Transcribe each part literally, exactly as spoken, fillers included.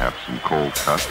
have some cold cuts.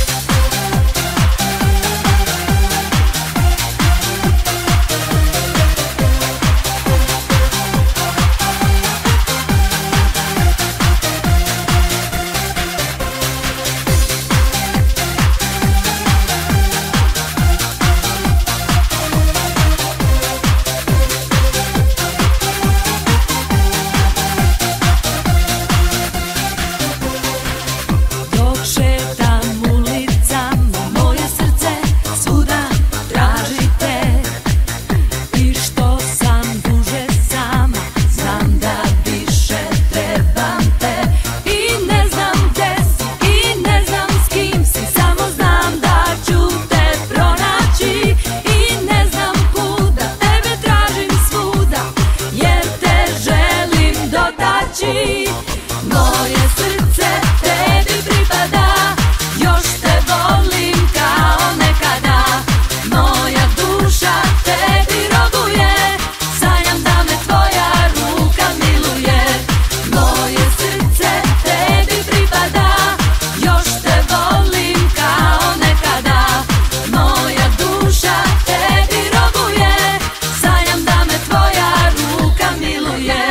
Moje srce tebi pripada, još te volim kao nekada. Moja duša tebi robuje, sanjam da me tvoja ruka miluje. Moje srce tebi pripada, još te volim kao nekada. Moja duša tebi robuje, sanjam da me tvoja ruka miluje.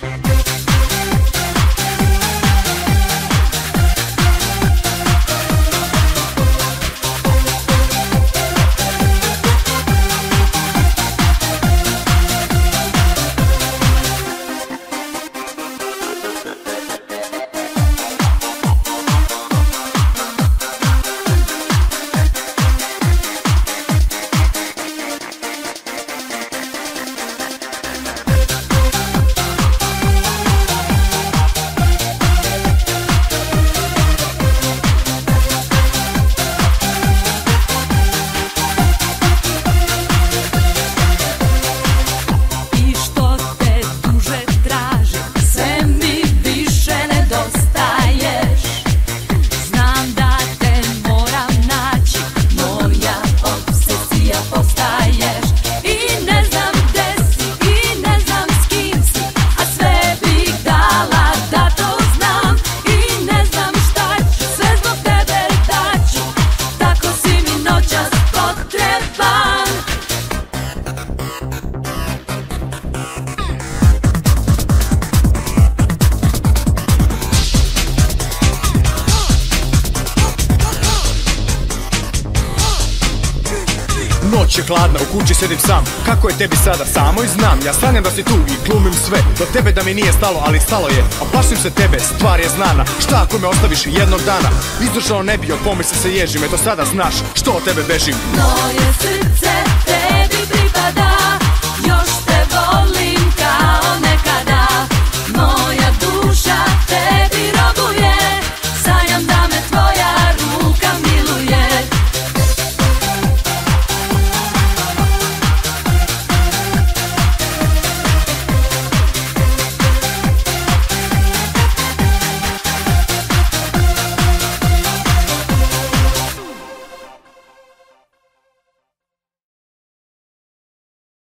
Noć je hladna, u kući sedim sam. Kako je tebi sada? Samo i znam. Ja sanjam da si tu i glumim sve do tebe, da mi nije stalo, ali stalo je. A plašim se tebe, stvar je znana. Šta ako me ostaviš jednog dana? Izdržao ne bi, od pomisli se ježim. Eto sada znaš što od tebe bežim. Moje srce te